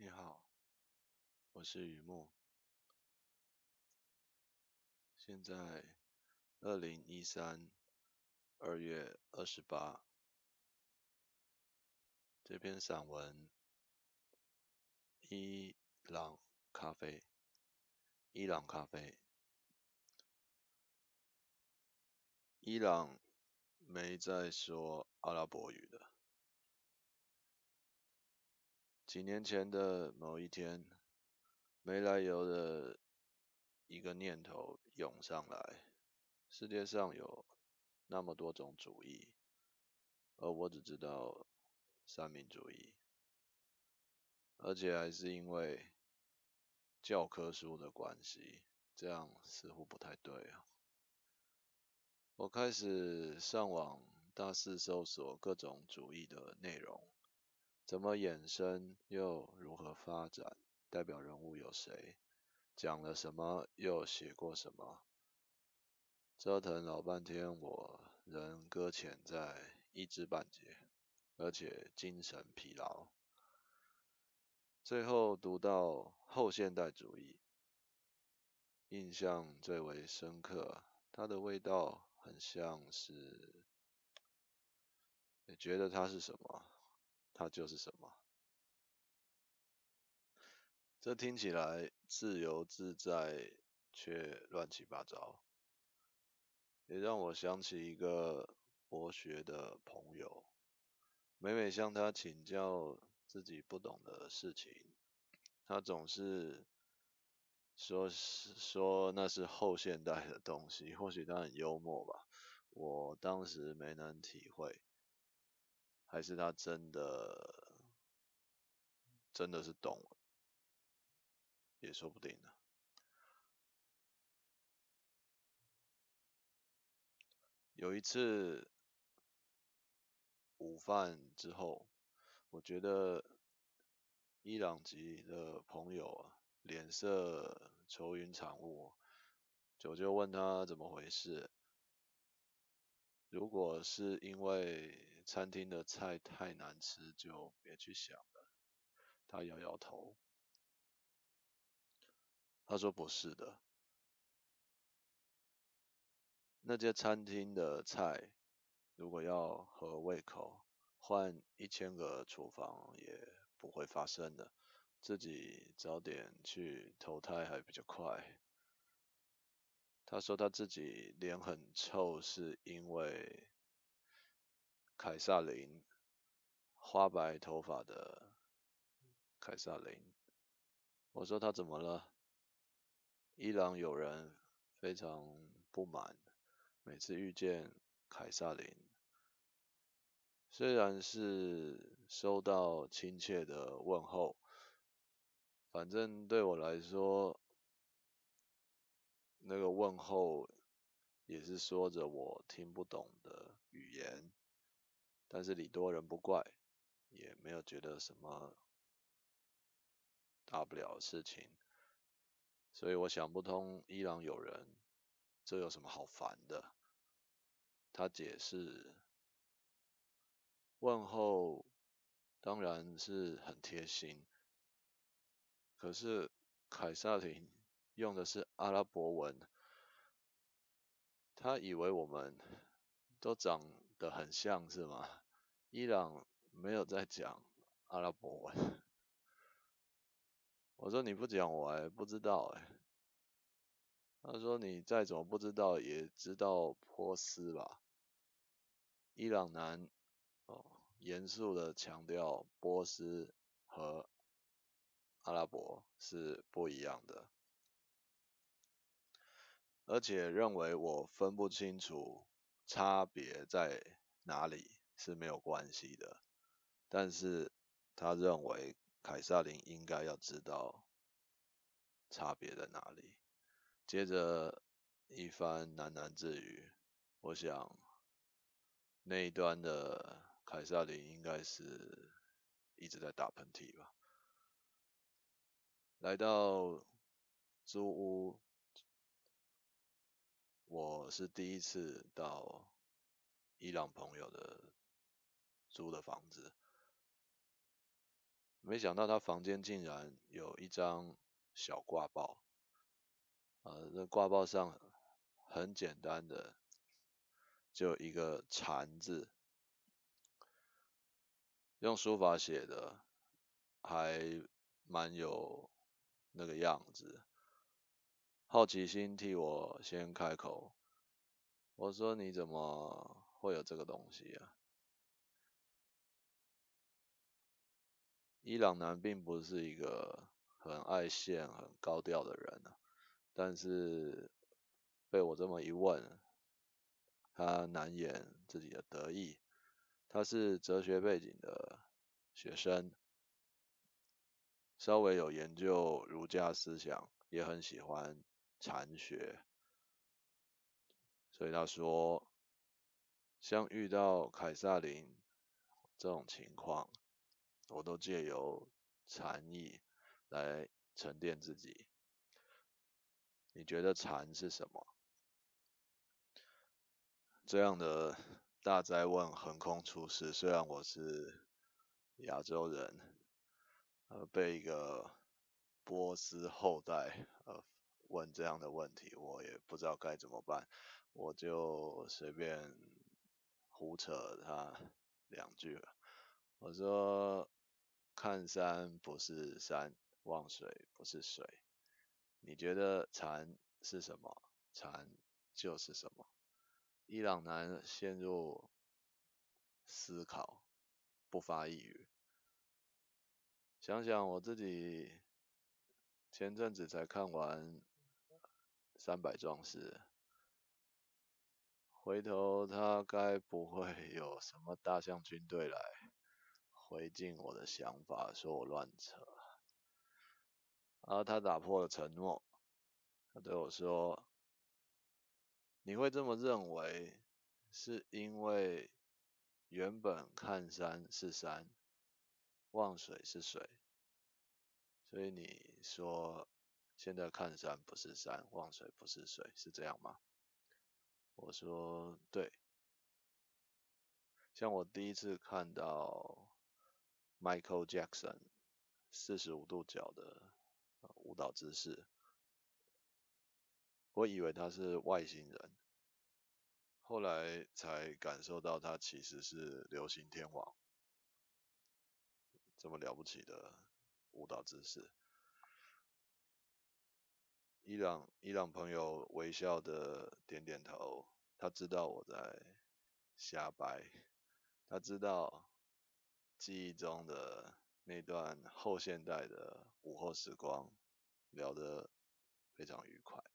你好，我是雨木。现在2013 2月28，这篇散文伊朗咖啡，伊朗咖啡，伊朗没在说阿拉伯语的。几年前的某一天，没来由的一个念头涌上来：世界上有那么多种主义，而我只知道三民主义，而且还是因为教科书的关系，这样似乎不太对啊。我开始上网大肆搜索各种主义的内容，怎么衍生又如何发展，代表人物有谁，讲了什么又写过什么，折腾老半天，我仍搁浅在一知半解，而且精神疲劳。最后读到后现代主义，印象最为深刻，它的味道很像是，你觉得它是什么，它就是什么。这听起来自由自在，却乱七八糟，也让我想起一个博学的朋友，每每向他请教自己不懂的事情，他总是说那是后现代的东西，或许他很幽默吧，我当时没能体会，还是他真的是懂了，也说不定呢。有一次午饭之后，我觉得伊朗籍的朋友啊，脸色愁云惨雾，就问他怎么回事。如果是因为餐厅的菜太难吃，就别去想了。他摇摇头，他说不是的，那间餐厅的菜如果要合胃口，换1000个厨房也不会发生的。自己早点去投胎还比较快。他说他自己脸很臭，是因为凯撒琳，花白头发的凯撒琳。我说他怎么了？伊朗有人非常不满，每次遇见凯撒琳，虽然是收到亲切的问候，反正对我来说，那个问候也是说着我听不懂的语言，但是礼多人不怪，也没有觉得什么大不了的事情，所以我想不通伊朗有人这有什么好烦的。他解释，问候当然是很贴心，可是凯撒琳用的是阿拉伯文，他以为我们都长得很像是吗？伊朗没有在讲阿拉伯文。我说你不讲我还不知道哎。他说你再怎么不知道也知道波斯吧？伊朗男哦，严肃的强调波斯和阿拉伯是不一样的，而且认为我分不清楚差别在哪里是没有关系的。但是他认为凯撒琳应该要知道差别在哪里。接着一番喃喃自语，我想那一端的凯撒琳应该是一直在打喷嚏吧。来到租屋，我是第一次到伊朗朋友的租的房子。 没想到他房间竟然有一张小挂报，这挂报上很简单的就一个禅字，用书法写的，还蛮有那个样子。好奇心替我先开口，我说你怎么会有这个东西啊？伊朗男并不是一个很爱现、很高调的人啊，但是被我这么一问，他难掩自己的得意。他是哲学背景的学生，稍微有研究儒家思想，也很喜欢禅学，所以他说，像遇到凯撒林这种情况，我都借由禅意来沉淀自己。你觉得禅是什么？这样的大灾问横空出世，虽然我是亚洲人，被一个波斯后代问这样的问题，我也不知道该怎么办，我就随便胡扯他2句了。我说看山不是山，望水不是水。你觉得禅是什么？禅就是什么？伊朗男陷入思考，不发一语。想想我自己前阵子才看完《300壮士》，回头他该不会有什么大象军队来回敬我的想法，说我乱扯。然后他打破了承诺，他对我说：“你会这么认为，是因为原本看山是山，望水是水，所以你说现在看山不是山，望水不是水，是这样吗？”我说：“对。”像我第一次看到 Michael Jackson 45度角的舞蹈姿势，我以为他是外星人，后来才感受到他其实是流行天王，这么了不起的舞蹈姿势。伊朗朋友微笑的点点头，他知道我在瞎掰，他知道记忆中的那段后现代的午后时光聊得非常愉快。